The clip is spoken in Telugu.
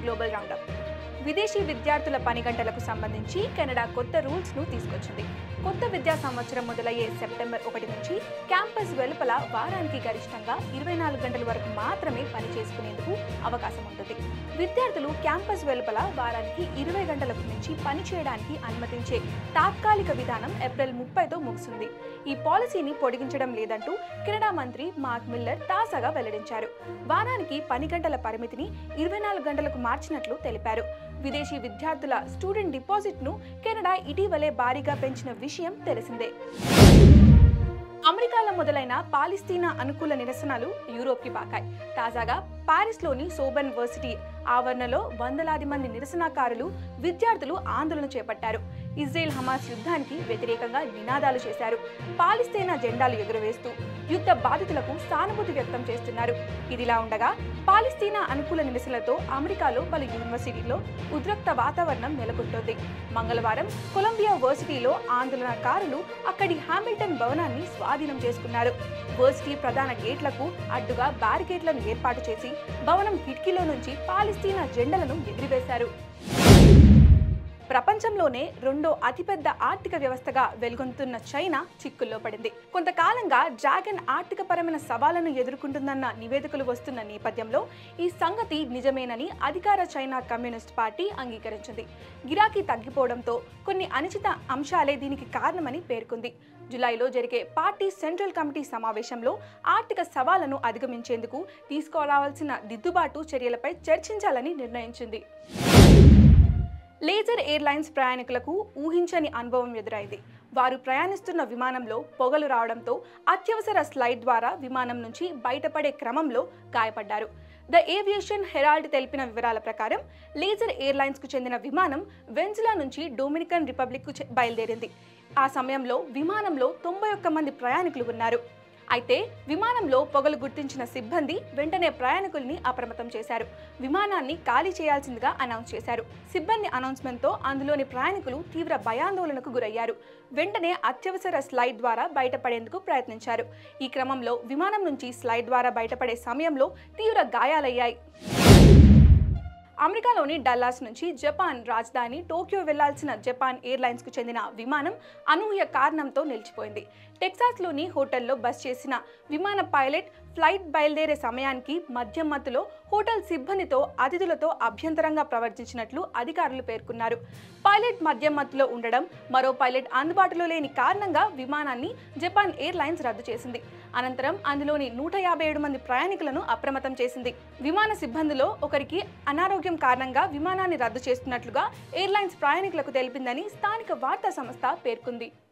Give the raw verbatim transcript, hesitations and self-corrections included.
Global roundup. విదేశీ విద్యార్థుల పని గంటలకు సంబంధించి కెనడా కొత్త రూల్స్ ను తీసుకొచ్చింది. కొత్త విద్యా సంవత్సరం మొదలయ్యే సెప్టెంబర్ ఒకటి నుంచి క్యాంపస్ వెలుపల వారానికి గరిష్టంగా ఇరవై నాలుగు గంటల వరకు మాత్రమే పని చేసుకునేందుకు అవకాశం ఉంటుంది. విద్యార్థులు క్యాంపస్ వెలుపల వారానికి ఇరవై గంటలకు మించి పని చేయడానికి అనుమతించే తాత్కాలిక విధానం ఏప్రిల్ ముప్పైతో ముగిసింది. ఈ పాలసీని పొడిగించడం లేదంటూ కెనడా మంత్రి మార్క్ మిల్లర్ తాజాగా వెల్లడించారు. వారానికి పని గంటల పరిమితిని ఇరవై నాలుగు గంటలకు మార్చినట్లు తెలిపారు. విదేశీ విద్యార్థుల స్టూడెంట్ డిపాజిట్ ను కెనడా ఇటీవలే భారీగా పెంచిన విషయం తెలిసిందే. అమెరికాలో మొదలైన పాలస్తీనా అనుకూల నిరసనలు యూరోప్కి పాకాయి. తాజాగా పారిస్లోని సోర్బన్ వర్సిటీ ఆవరణలో వందలాది మంది నిరసనకారులు, విద్యార్థులు ఆందోళన చేపట్టారు. ఇజ్రాయెల్ హమాస్ యుద్ధానికి వ్యతిరేకంగా నినాదాలు చేశారు. పాలస్తీనా జెండాలు ఎగురవేస్తూ యుద్ధ బాధితులకు సానుభూతి వ్యక్తం చేస్తున్నారు. ఇదిలా ఉండగా పాలస్తీనా అనుకూల నిరసనలతో అమెరికాలో పలు యూనివర్సిటీల్లో ఉద్రిక్త వాతావరణం నెలకొంటోంది. మంగళవారం కొలంబియా వర్సిటీలో ఆందోళనకారులు అక్కడి హామిల్టన్ భవనాన్ని స్వాధీనం చేసుకున్నారు. వర్సిటీ ప్రధాన గేట్లకు అడ్డుగా బ్యారికేడ్లను ఏర్పాటు చేసి భవనం కిటికీలో నుంచి పాలస్తీనా జెండలను ఎగిరివేశారు. ప్రపంచంలోనే రెండో అతిపెద్ద ఆర్థిక వ్యవస్థగా వెలుగొందుతున్న చైనా చిక్కుల్లో పడింది. కొంతకాలంగా డ్రాగన్ ఆర్థికపరమైన సవాళ్లను ఎదుర్కొంటుందన్న నివేదికలు వస్తున్న నేపథ్యంలో ఈ సంగతి నిజమేనని అధికార చైనా కమ్యూనిస్ట్ పార్టీ అంగీకరించింది. గిరాకీ తగ్గిపోవడంతో కొన్ని అనుచిత అంశాలే దీనికి కారణమని పేర్కొంది. జులైలో జరిగే పార్టీ సెంట్రల్ కమిటీ సమావేశంలో ఆర్థిక సవాళ్లను అధిగమించేందుకు తీసుకోవాల్సిన దిద్దుబాటు చర్యలపై చర్చించాలని నిర్ణయించింది. లేజర్ ఎయిర్లైన్స్ ప్రయాణికులకు ఊహించని అనుభవం ఎదురైంది. వారు ప్రయాణిస్తున్న విమానంలో పొగలు రావడంతో అత్యవసర స్లైడ్ ద్వారా విమానం నుంచి బయటపడే క్రమంలో గాయపడ్డారు. ద ఏవియేషన్ హెరాల్డ్ తెలిపిన వివరాల ప్రకారం లేజర్ ఎయిర్లైన్స్కు చెందిన విమానం వెన్జులా నుంచి డొమినికన్ రిపబ్లిక్కు బయలుదేరింది. ఆ సమయంలో విమానంలో తొంభై ఒక్క మంది ప్రయాణికులు ఉన్నారు. అయితే విమానంలో పొగలు గుర్తించిన సిబ్బంది వెంటనే ప్రయాణికుల్ని అప్రమత్తం చేశారు. విమానాన్ని ఖాళీ చేయాల్సిందిగా అనౌన్స్ చేశారు. సిబ్బంది అనౌన్స్మెంట్తో అందులోని ప్రయాణికులు తీవ్ర భయాందోళనకు గురయ్యారు. వెంటనే అత్యవసర స్లైడ్ ద్వారా బయటపడేందుకు ప్రయత్నించారు. ఈ క్రమంలో విమానం నుంచి స్లైడ్ ద్వారా బయటపడే సమయంలో తీవ్ర గాయాలయ్యాయి. అమెరికాలోని డల్లాస్ నుంచి జపాన్ రాజధాని టోక్యో వెళ్లాల్సిన జపాన్ ఎయిర్లైన్స్ కు చెందిన విమానం అనూహ్య కారణంతో నిలిచిపోయింది. టెక్సాస్లోని హోటల్లో బస్ చేసిన విమాన పైలట్ ఫ్లైట్ బయలుదేరే సమయానికి మద్యం మత్తులో హోటల్ సిబ్బందితో అతిథులతో అభ్యంతరంగా ప్రవర్తించినట్లు అధికారులు పేర్కొన్నారు. పైలట్ మద్యం మత్తులో ఉండడం, మరో పైలట్ అందుబాటులో లేని కారణంగా విమానాన్ని జపాన్ ఎయిర్లైన్స్ రద్దు చేసింది. అనంతరం అందులోని నూట యాభై ఏడు మంది ప్రయాణికులను అప్రమత్తం చేసింది. విమాన సిబ్బందిలో ఒకరికి అనారోగ్యం కారణంగా విమానాన్ని రద్దు చేస్తున్నట్లుగా ఎయిర్లైన్స్ ప్రయాణికులకు తెలిపిందని స్థానిక వార్తా సంస్థ పేర్కొంది.